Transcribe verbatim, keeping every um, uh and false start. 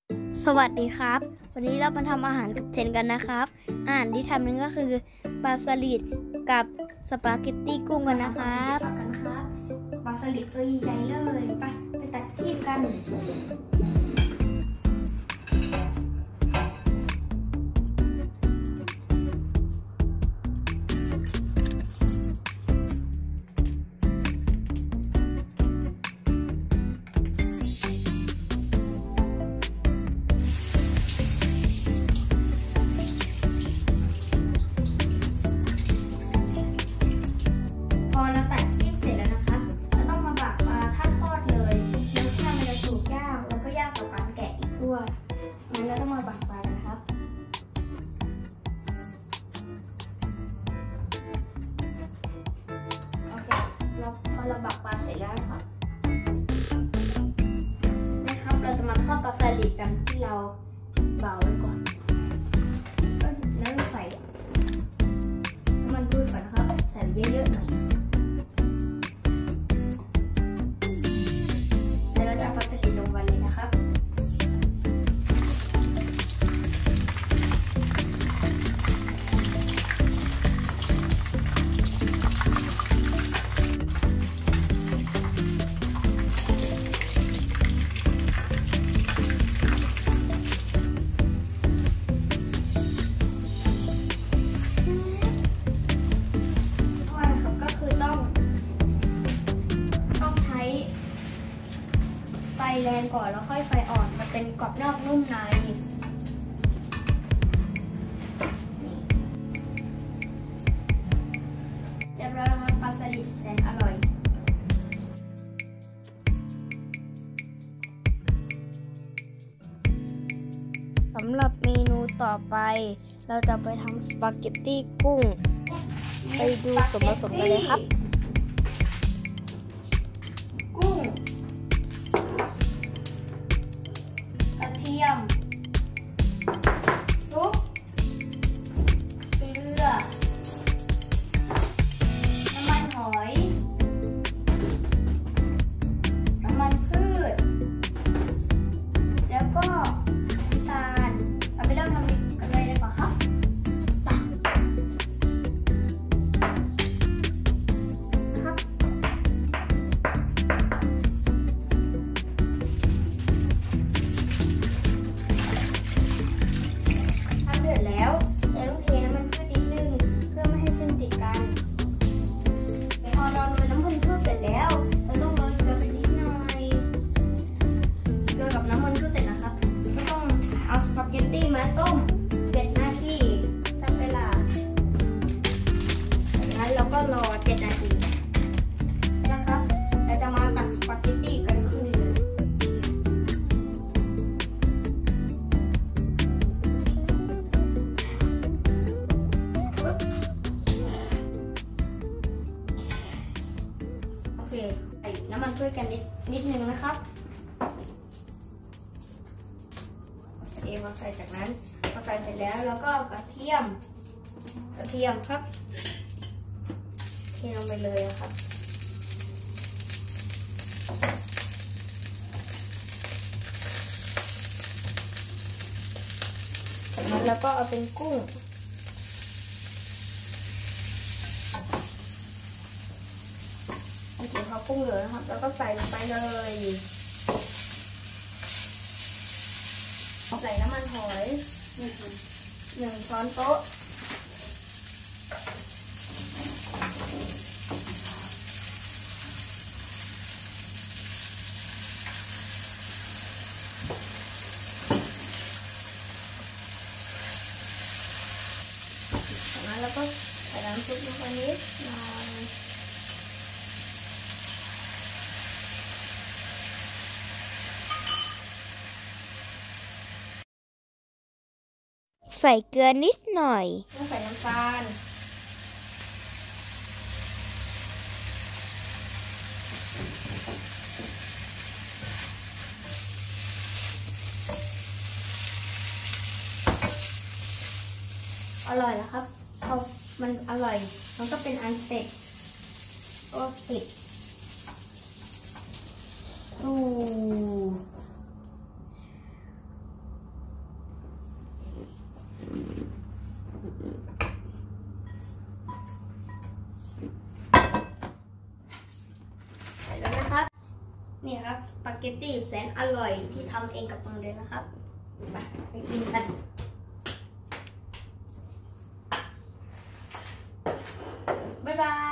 สวัสดีครับวันนี้เรามาทำอาหารกับเทนกันนะครับอาหารที่ทำนั้นก็คือปลาสลิดกับสปาเกตตี้กุ้งกันนะครับกันนะครับปลาสลิดตัวใหญ่เลยไปไปตัดขี้กันพอเราตัดขี้เสร็จแล้วนะครับเราต้องมาบักปลาถ้าทอดเลยเนื้อข้าวมันจะสุกยากแล้วก็ยากต่อการแกะอีกด้วยงั้นเราต้องมาบักปลากันครับโอเคเราพอเราบักปลาเสร็จแล้วนะครับนะครับเราจะมาทอดปลาสลิดกันที่เราเบาไว้ก่อนแล้วใส่น้ำมันพืชก่อนนะครับใส่เยอะๆหน่อยแล้วเราจะเอาปลาสลิดลงไปเลยนะครับไฟแรงก่อนแล้วค่อยไฟอ่อนมันเป็นกรอบนอกนุ่มในเรียบร้อยแล้วครับปลาสลิดแสนอร่อยสำหรับเมนูต่อไปเราจะไปทำสปาเกตตี้กุ้งไปดูส่วนผสมกันเลยครับกุ้งกระเทียมซุปเกลือน้ำมันหอยน้ำมันพืชแล้วก็น้ำตาลเราไปเริ่มทำกันเลยดีกว่าครับครับเดือดแล้วเราต้องเทน้ำมันพืชนิดนึงเพื่อไม่ให้เส้นติดกันพอเราโรยน้ำมันพืชเสร็จแล้วเราต้องโรยเกลือไปนิดหน่อยเกลือกับน้ำมันพืชเสร็จนะครับก็ต้องเอาสปาเกตตี้มาต้มเจ็ดนาทีตั้งเวลาจากนั้นเราก็รอเจ็ดนาทีนะครับเราจะมาตักสปาเกตตี้กันขึ้นเลยโอเคใส่น้ำมันพืชกันนิดนิดนึงนะครับเอพอใส่จากนั้นพอใส่เสร็จแล้วเราก็เอากระเทียมกระเทียมครับเทลงไปเลยครับจากนั้นเราก็เอาเป็นกุ้งโอเคพอกุ้งเหลือนะครับแล้วก็ใส่ลงไปเลยใส่น้ำมันหอยหนึ่งหนึ่งช้อนโต๊ะจากนั้นเราก็ใส่น้ำซุปลงไปนิดหน่อยใส่เกลือนิดหน่อยแล้วใส่น้ำตาลอร่อยนะครับพอมันอร่อยมันก็เป็นอันเสร็จก็ปิดดูนี่ครับสปาเกตตี้แสนอร่อยที่ทำเองกับมือเลยนะครับไปไปกินกันบ๊ายบาย